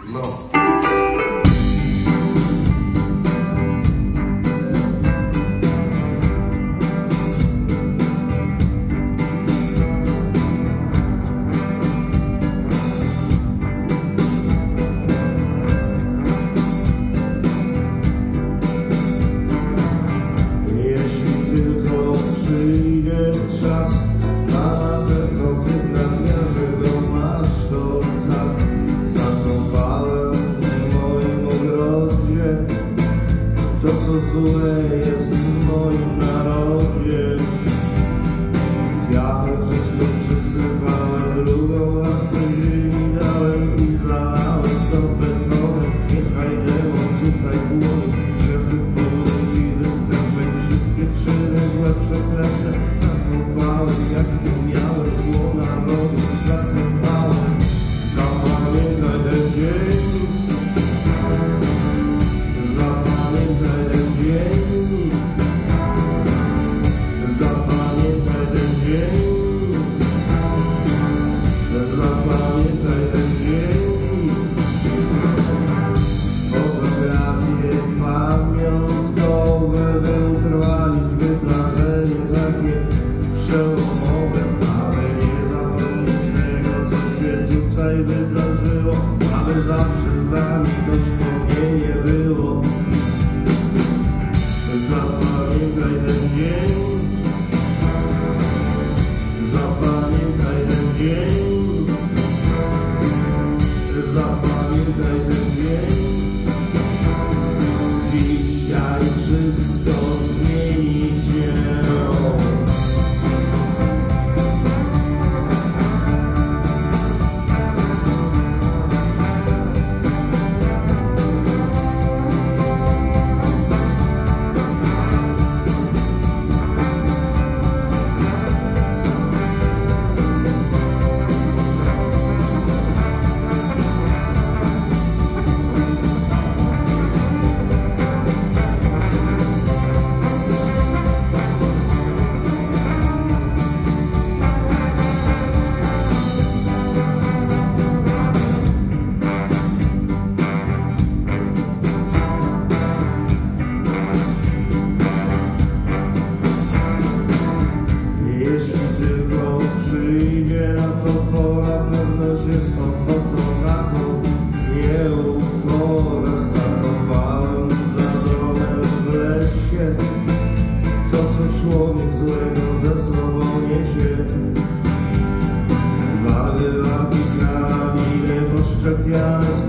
No. Czas, a na pewno ty w nadmiarze go masz, to tak zakopałem w moim ogrodzie to, co złe jest w moim narodzie. Ja wszystko przysypałem, drugą warstwę ziemi dałem i zalałem to betonem. Niechaj demon tutaj płonie, grzechy, powódki, występy, wszystkie czyny złe, przeklęte jak nie miałem zło narodu, zasypałem. Zapamiętaj ten dzień, zapamiętaj ten dzień, zapamiętaj ten dzień, zapamiętaj ten dzień. Fotografie pamiątkowe, by utrwalić wydarzenie takie przełomowe, ale nie zapomnieć tego, co się tutaj wydarzyło, aby zawsze z nami to wspomnienie było. Zapamiętaj ten dzień, zapamiętaj ten dzień, zapamiętaj ten dzień. Dzisiaj wszystko zmieni się. Człowiek złego ze sobą niesie. Barwy, karabiny poszczepiane